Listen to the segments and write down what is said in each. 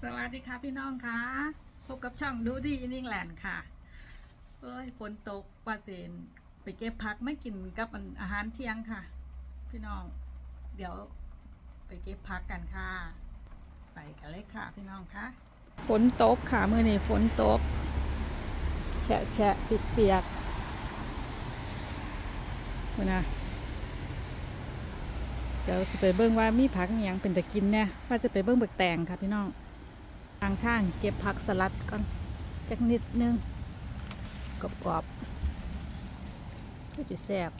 สวัสดีค่ะพี่น้องค่ะพบกับช่องดูดีอินอิงแลนด์ค่ะฝนตกปาเจนไปเก็บผักไม่กินกับอาหารเที่ยงค่ะพี่น้องเดี๋ยวไปเก็บผักกันค่ะไปกันเลยค่ะพี่น้องค่ะฝนตกค่ะเมื่อนี้ฝนตกแฉะแฉะเปียกๆนะเดี๋ยวจะไปเบิ้งว่ามีผักอย่างเป็นตะกินเนี่ยว่าจะไปเบิ้งเบิกแตงค่ะพี่น้องทางข้างเก็บผักสลัดก่อนจักนิดนึงกรอบๆก็จะแซ่บ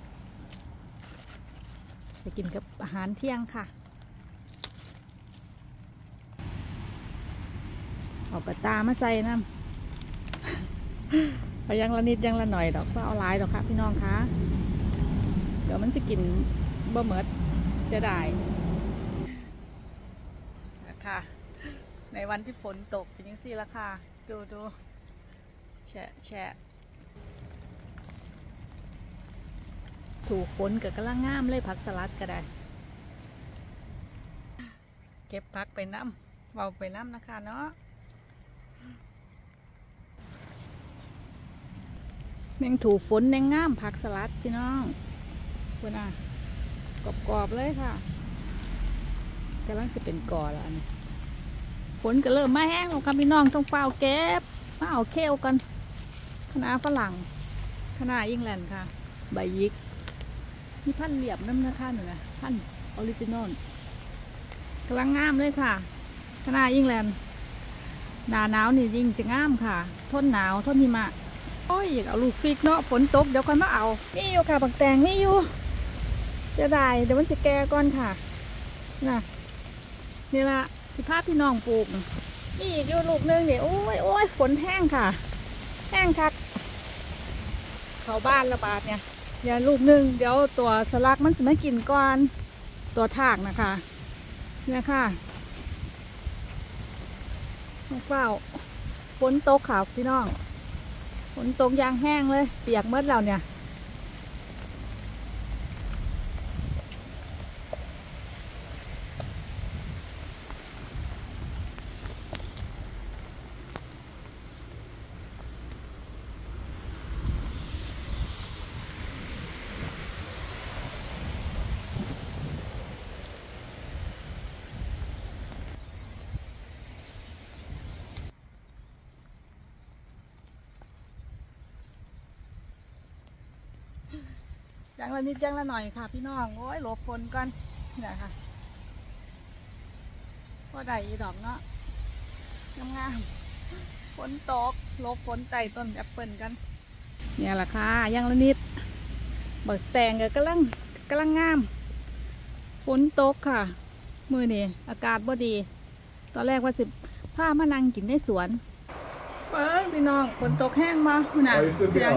ไปกินกับอาหารเที่ยงค่ะเอากระตามาใส่น้ำเอายังละนิดยังละหน่อยดอกก็เอาหลายดอกค่ะพี่น้องคะเดี๋ยวมันจะกินบ่เหมิดเสียดายนะคะในวันที่ฝนตกเป็นยังสี่ละค่ะดูแฉะถูกฝนกับกำลังงามเลยผักสลัดก็ได้เก็บผักไปน้ำเบาไปน้ำนะคะเนาะยังถูกฝนยังงามผักสลัดพี่น้องคุณอ่ะกรอบๆเลยค่ะกำลังจะเป็นกอแล้วนี่ฝนก็เริ่มมาแห้งแล้วค่ะพี่น้องต้องเฝ้าเก็บมาเอาเคลกันคณะฝรั่งคณะอิงแลนด์ค่ะใบยิกมีพันเหลี่ยมน้ำนะคะหนูนะพันออริจินอลกำลังงามเลยค่ะคณะอิงแลนด์หนาหนาวนี่ยิ่งจะงามค่ะทนหนาวทนหิมะโอ้ยอยากเอาลูกฟิกเนาะฝนตกเดี๋ยวค่อยมาเอานี่อยู่ค่ะบักแตงนี่อยู่จะได้เดี๋ยวมันจะแก่ก่อนค่ะน่ะนี่ละสิภาพพี่น้องปลูกนี่อีกอยู่ลูกนึงเนี่ยโอ้ยฝนแห้งค่ะแห้งคักเข้าบ้านระบาดเนี่ยอย่าลูกนึงเดี๋ยวตัวสลักมันจะไม่กินก่อนตัวถากนะคะเนี่ยค่ะเฝ้าฝนตกค่ะพี่น้องฝนตกยางแห้งเลยเปียกเมื่อเราเนี่ยจังละนิดจังละหน่อยค่ะพี่น้องโอ้ยหลบฝนก่อนเนี่ยค่ะก็ได้อีดอกเนาะงามฝนตกหลบฝนไต่ต้นแอปเปิลกันเนี่ยแหละค่ะยังละนิดเบิกแตงกำลังงามฝนตกค่ะมือนี่อากาศบ่ดีตอนแรกว่าสิผ้ามานั่งกินในสวนพี่น้องฝนตกแห้งมาคุณน่ะเสียง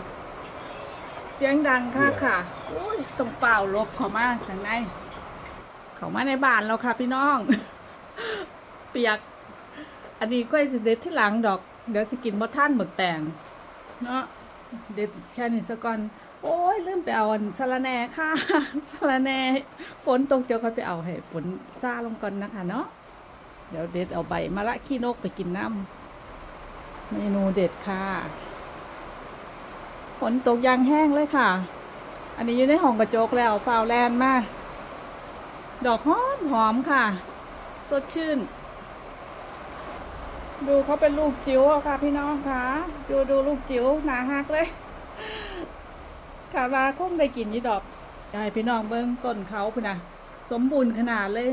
ดังค่ะอุ้ยต้องเฝ้าลบเข้ามาข้างในเข้ามาในบ้านเราค่ะพี่น้องเปียกอันนี้ก็จะเด็ดที่หลังดอกเดี๋ยวจะกินบ่ท่านหมึกแตงเนาะเด็ดแค่นี้ซะก่อนโอ้ยลืมไปเอาสะระแหน่ค่ะสะระแหน่ฝนตกเจ้าก็ไปเอาให้ฝนซาลงก่อนนะคะเนาะเดี๋ยวเด็ดเอาใบมะละขี้นกไปกินน้ำเมนูเด็ดค่ะฝนตกยางแห้งเลยค่ะอันนี้อยู่ในห้องกระจกแล้วฟาวแลนด์มาดอกหอมค่ะสดชื่นดูเขาเป็นลูกจิ๋วค่ะพี่น้องค่ะดูลูกจิ๋วหนาฮักเลยค่ะว่าคงได้กินยี่ดอกให้พี่น้องเบิ้งต้นเขาพุ่นนะสมบูรณ์ขนาดเลย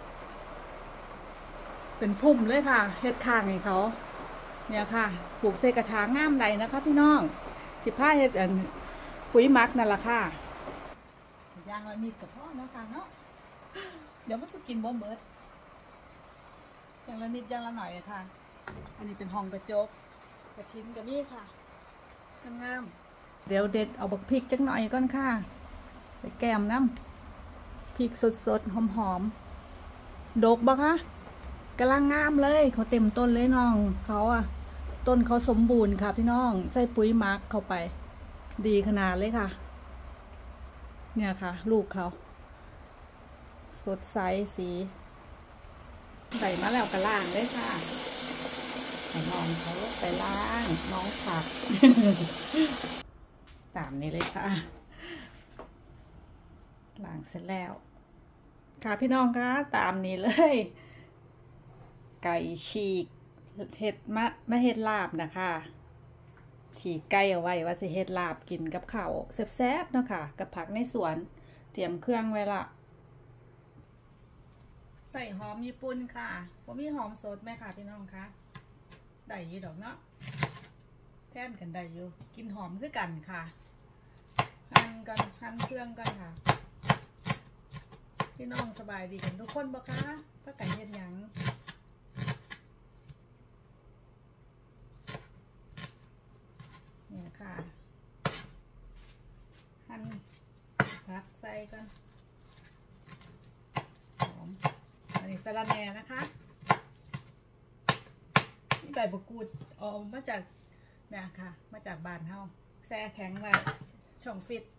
เป็นพุ่มเลยค่ะเฮ็ดข้างให้เขาเนี่ยค่ะปลูกเศษกระถางงามใดนะคะพี่น้อง15เฮ็ดปุ๋ยหมักนั่นแหละค่ะย่างละนิดกับพ่อนะคะเนาะเดี๋ยวมันจะกินบ่เบิดอย่างละนิดอย่างละหน่อยค่ะอันนี้เป็นห้องกระจกกระทิ้งกับนี่ค่ะงามเดี๋ยวเด็ดเอาบักพริกจักหน่อยก่อนค่ะไปแกมน้ำพริกสดหอมดกบ่คะกำลังงามเลยเขาเต็มต้นเลยน้องเขาอะต้นเขาสมบูรณ์ค่ะพี่น้องใส่ปุ๋ยหมักเข้าไปดีขนาดเลยค่ะเนี่ยค่ะลูกเขาสดใสสีใส่มาแล้วก็ล้างเลยค่ะใส่น้องเขาไปล้างน้องผัก ตามนี้เลยค่ะล้างเสร็จแล้วค่ะพี่น้องคะตามนี้เลยไก่ฉีกเห็ดมะเห็ดลาบนะคะฉีกไก่เอาไว้ว่าสิเห็ดลาบกินกับข้าวแซ่บๆเนาะค่ะกับผักในสวนเตรียมเครื่องไว้ละใส่หอมญี่ปุ่นค่ะว่ามีหอมสดไหมค่ะพี่น้องคะได้อยู่ดอกเนาะแท่นกันได้อยู่กินหอมคือกันค่ะหั่นเครื่องกันค่ะพี่น้องสบายดีกันทุกคนบ่คะป้าไก่เฮ็ดหยังเนี่ยค่ะหั่นผักใส่กันหอมอันนี้สะระแหน่นะคะนี่ใบมะกรูดออกมาจากเนี่ยค่ะมาจากบ้านเฮาแช่แข็งไว้ช่องฟิต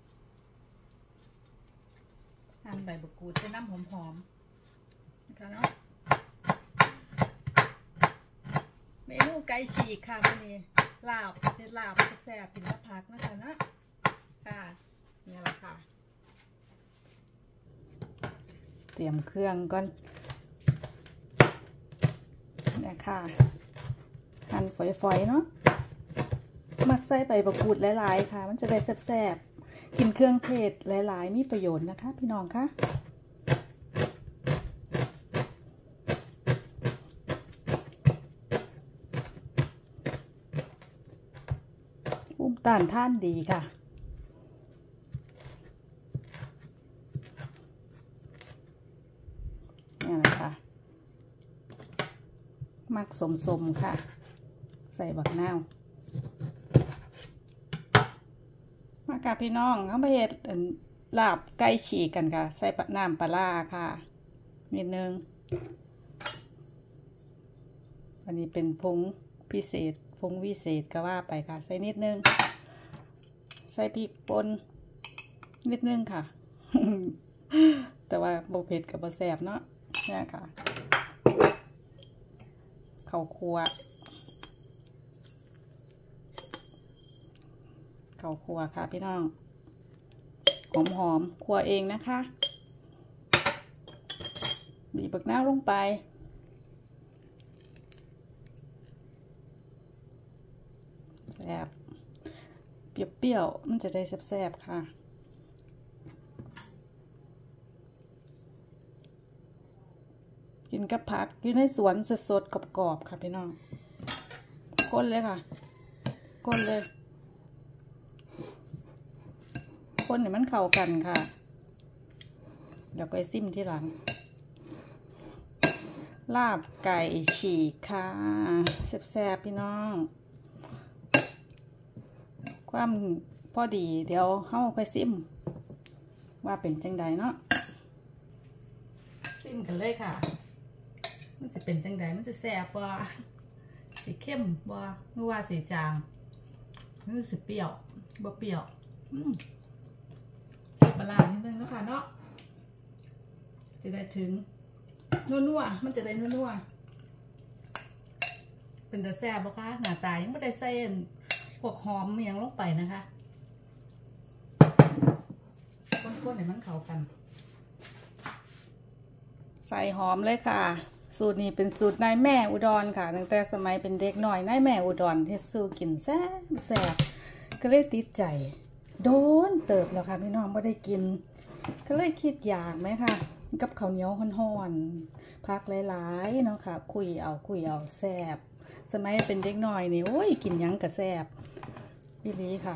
หั่นใบมะกรูดเป็นน้ำหอมๆนะคะเนาะเมนูไก่ฉีกค่ะวันนี้ลาบเห็ดลาบแซ่บๆกินกับผักนะคะนะค่ะนี่แหละค่ะเตรียมเครื่องก่อนเนี่ยค่ะหั่นฝอยๆเนาะมักใส่ใบมะกรูดหลายๆค่ะมันจะได้แซ่บๆกินเครื่องเทศหลายๆมีประโยชน์นะคะพี่น้องคะภูมิต้านทานดีค่ะนี่แหละค่ะมักสมๆค่ะใส่บักนาวมาค่ะพี่น้องเขาไปเฮ็ดลาบไก่ฉีกกันค่ะใส่น้ำปลาค่ะนิดนึงอันนี้เป็นผงพิเศษผงวิเศษก็ว่าไปค่ะใส่นิดนึงใส่พริกป่นนิดนึงค่ะ แต่ว่าบ่เผ็ดกับบ่แซ่บเนาะนี่ค่ะข้าวคั่วค่ะพี่น้องหอมคั่วเองนะคะบีบบักนาวลงไปแซ่บเปรี้ยวๆมันจะได้แซ่บๆค่ะกินกับผักอยู่ในสวนสดๆกรอบๆค่ะพี่น้องก้นเลยค่ะก้นเลยคนเนี่ยมันเข้ากันค่ะเดี๋ยวก็ซิมที่หลังลาบไก่ฉีกค่ะแซ่บๆพี่น้องความพอดีเดี๋ยวเฮาค่อยซิมว่าเป็นจังใดเนาะซิมกันเลยค่ะมันจะเป็นจังใดมันจะแซ่บบ่สีเข้มบ่หรือว่าสีจางหรือสีเปรี้ยวบ่เปรี้ยวปลานิดนึงแล้วค่ะเนาะจะได้ถึงนัวๆมันจะได้นัวๆเป็นแต่แซ่บบ่คะหน้าตายังไม่ได้ใส่พวกหอมอย่างลงไปนะคะข้นๆให้มันเข้ากันใส่หอมเลยค่ะสูตรนี้เป็นสูตรนายแม่อุดรค่ะตั้งแต่สมัยเป็นเด็กหน่อยนายแม่อุดรเฮ็ดสู้กินแซ่บก็เลยติดใจโดนเติบแล้วค่ะพี่น้องไม่ได้กินก็เลยคิดอยากไหมค่ะกับข้าวเหนียวห่อนๆพักหลายๆเนาะค่ะคุยเอาแซ่บสมัยเป็นเด็กหน่อยนี่โอ้ยกินยังกะแซ่บอีหลีค่ะ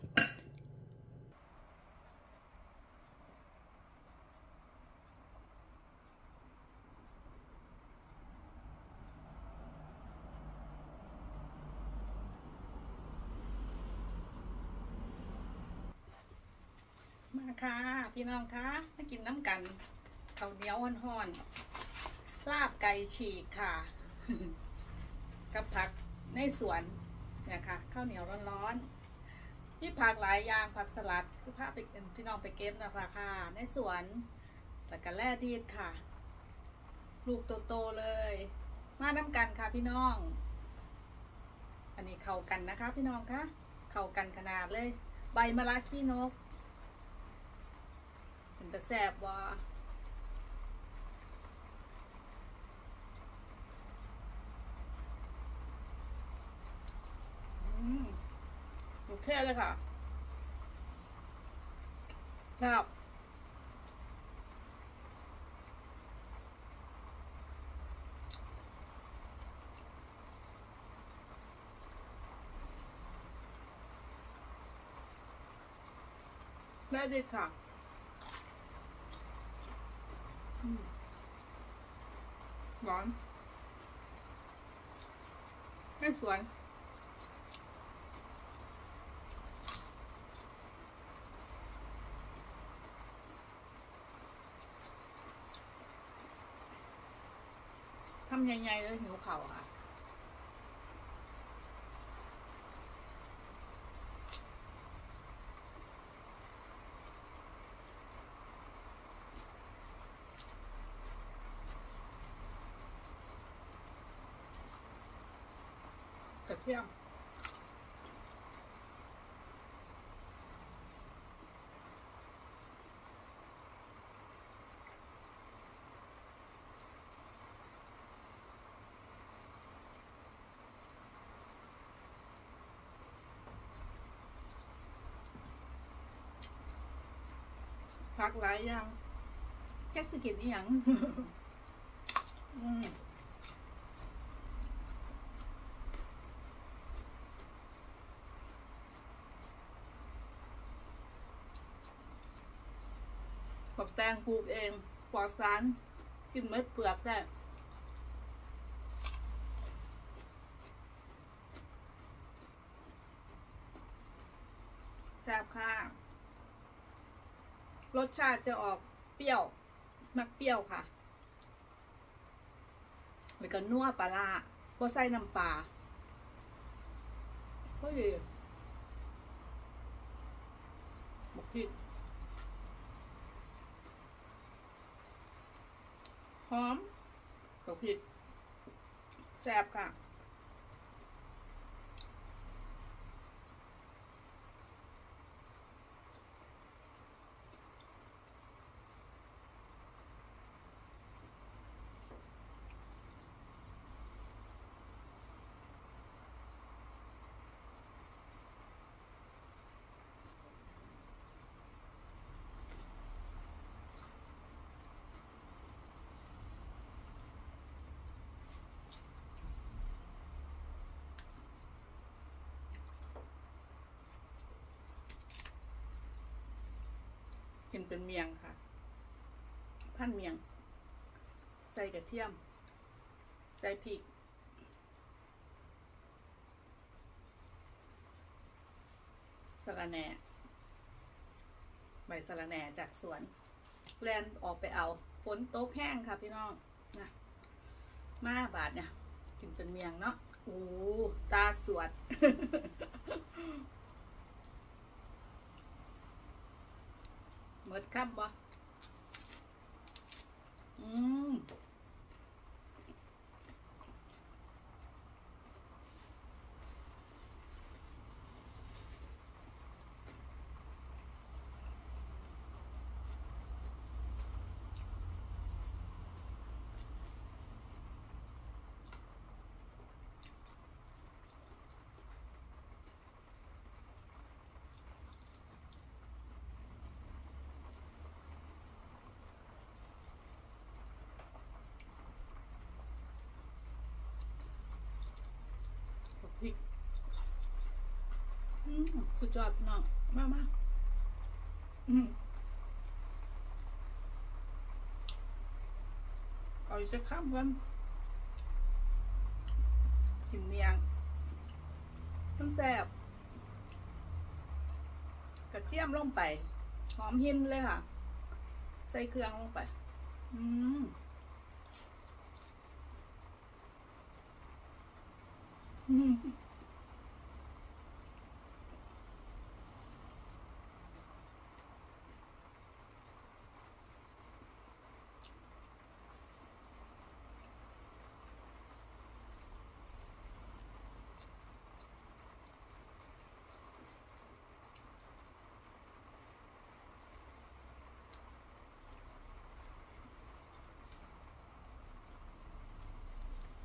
มาค่ะพี่น้องคะมากินน้ำกันข้าวเหนียวห่อนๆลาบไก่ฉีกค่ะ กับผักในสวนเนี่ยค่ะข้าวเหนียวร้อนๆพี่ผักหลายอย่างผักสลัดคือพาไปพี่น้องไปเก็บนะคะค่ะในสวนแล้วก็แล่ดีดค่ะลูกโตๆเลย มาน้ำกันค่ะพี่น้อง อันนี้เข้ากันนะคะพี่น้องคะเข้ากันขนาดเลย ใบมะระขี้นกเป็นตะแสบว่โอเคเลยค่ะครับได้ดีค่ะหวานไม่สวยทำใหญ่ๆเลยหิวเข่าค่ะกระเทียมผักหลายอย่างแจ็คสกินนี่ยังบักแตงปลูกเองปลอดสารกินเม็ดเปลือกได้แซ่บค่ะรสชาติจะออกเปรี้ยวมักเปรี้ยวค่ะแล้วก็นัวปลาร้าบ่ใส่น้ำปลาก็ดีบักพริกหอมบักพริกแซ่บค่ะกินเป็นเมียงค่ะพันเมียงใส่กระเทียมใส่พริกสะระแหน่ใบสะระแหน่จากสวนแลนออกไปเอาฝนตกแห้งค่ะพี่น้องนะมาบาทเนี่ยกินเป็นเมียงเนาะโอ้ตาสวด หมดครับบ่อืมพริกสุดยอดพี่น้องมาเอาอีกสักคำกันกินเมียงมันแซ่บกระเทียมลงไปหอมหินเลยค่ะใส่เครื่องลงไป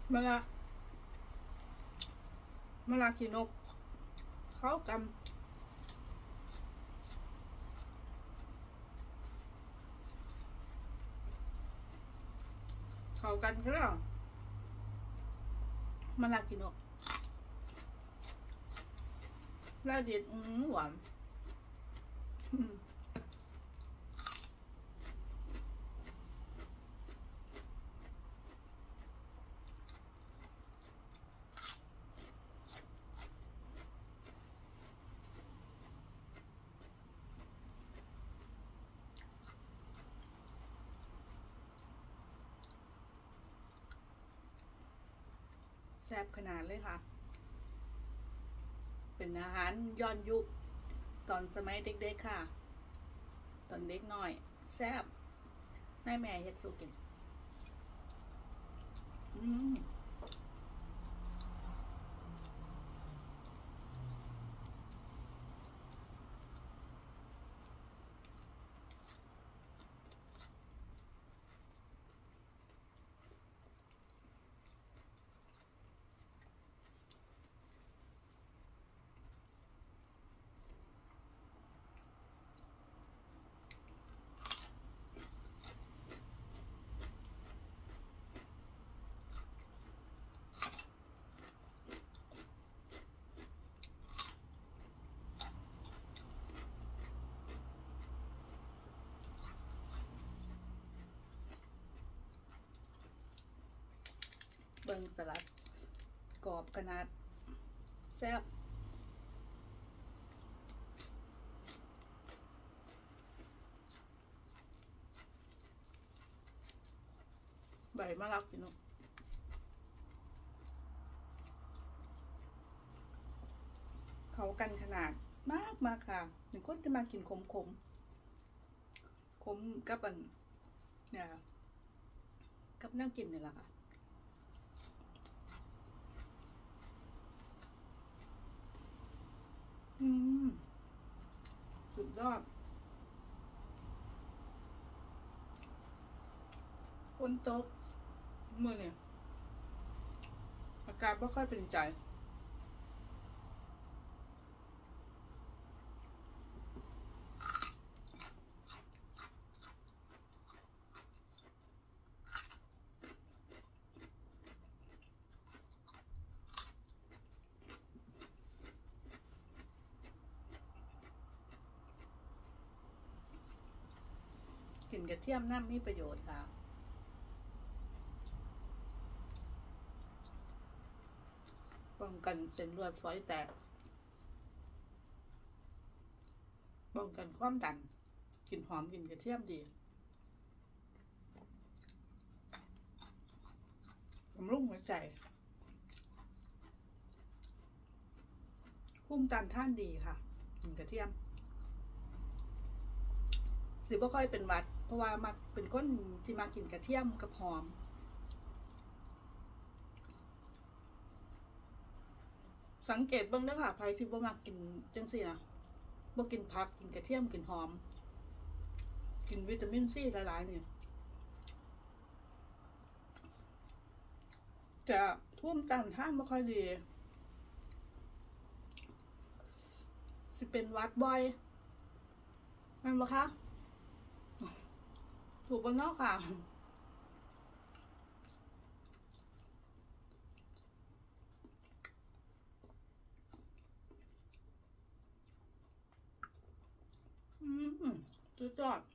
มะละขี้นกเข้ากันครับมะละขี้นกแล้วเด็ดหวานแซ่บขนาดเลยค่ะเป็นอาหารย้อนยุคตอนสมัยเด็กๆค่ะตอนเด็กน้อยแซ่บนายแม่เฮ็ดสู้กินเบิ่งสลัดกรอบขนาดแซ่บใบมะละกพี่น้องเขากันขนาดมากค่ะหนึ่งคนจะมากินขมกับอันเนี่ยกับน้ำกินนี่แหละค่ะสุดยอดฝนตกมื้อเนี่ยอากาศไม่ค่อยเป็นใจกินกระเทียมน้ำมีประโยชน์ค่ะป้องกันเส้นเลือดฝอยแตกป้องกันความดันกินหอมกินกระเทียมดีบำรุงหัวใจภูมิต้านทานดีค่ะกินกระเทียมสิบ่ค่อยเป็นหวัดเพราะว่ามักเป็นคนที่มากินกระเทียมกับหอมสังเกตเบิ่งเด้อค่ะใครที่บ่มักกินจังซี่นะบ่กินผักกินกระเทียมกินหอมกินวิตามินซีหลายๆนี่จะภูมิต้านทานบ่ค่อยดีสิเป็นหวัดบ่อยนั่นบ่คะถูกบ่เนาะค่ะสุดยอด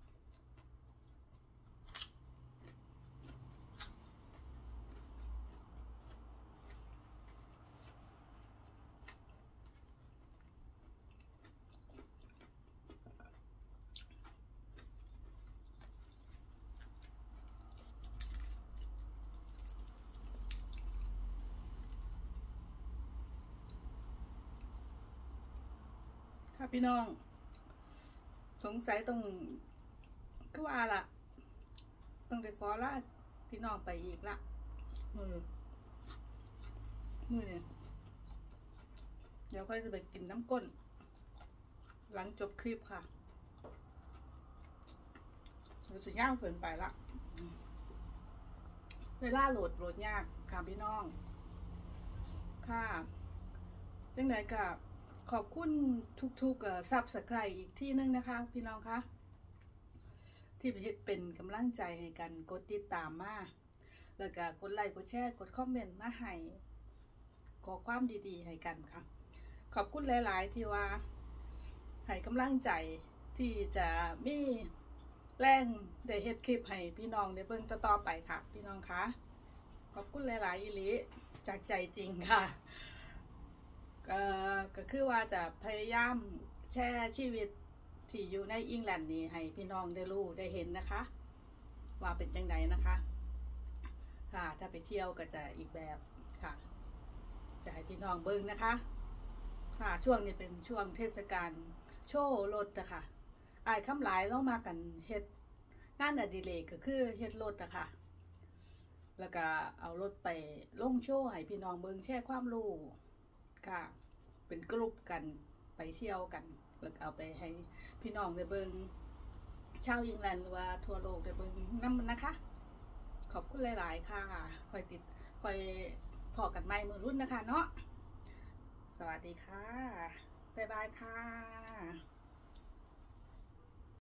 ค่ะพี่น้องสงสัยต้องคือว่าล่ะต้องได้ขอลาพี่น้องไปอีกละมือเนี่ยเดี๋ยวค่อยจะไปกินน้ำก้นหลังจบคลิปค่ะรู้สึกยากเกินไปละเวลาโหลดยากค่ะพี่น้องค่ะจังไหนกับขอบคุณทุกซับสไครต์อีกที่นึงนะคะพี่น้องคะที่เป็นกำลังใจให้กันกดติดตามมาแล้วก็กดไลค์กดแชร์กดคอมเมนต์มาให้ขอความดีๆให้กันค่ะขอบคุณหลายๆที่ว่าให้กำลังใจที่จะมีแรงได้เฮ็ดคลิปให้พี่น้องได้เบิ่งต่อๆไปค่ะพี่น้องคะขอบคุณหลายๆอีหลีจากใจจริงค่ะก็คือว่าจะพยายามแชร์ชีวิตที่อยู่ในอังกฤษนี่ให้พี่น้องได้รู้ได้เห็นนะคะว่าเป็นจังไดนะคะค่ะถ้าไปเที่ยวก็จะอีกแบบค่ะจะให้พี่น้องเบิ่งนะคะค่ะช่วงนี้เป็นช่วงเทศกาลโชว์รถนะคะอ้ายคำหลายเรามากันเฮ็ดงานอดิเรกก็คือเฮ็ดรถนะคะแล้วก็เอารถไปลงโชว์ให้พี่น้องเบิ่งแชร์ความรู้ค่ะเป็นกลุ่มกันไปเที่ยวกันแล้วก็เอาไปให้พี่น้องได้เบิ่งชาวอังกฤษหรือว่าทั่วโลกได้เบิ่งนำนะคะขอบคุณหลายๆค่ะคอยพอกันใหม่มื้อรุ่นนะคะเนาะสวัสดีค่ะบ๊ายบายค่ะ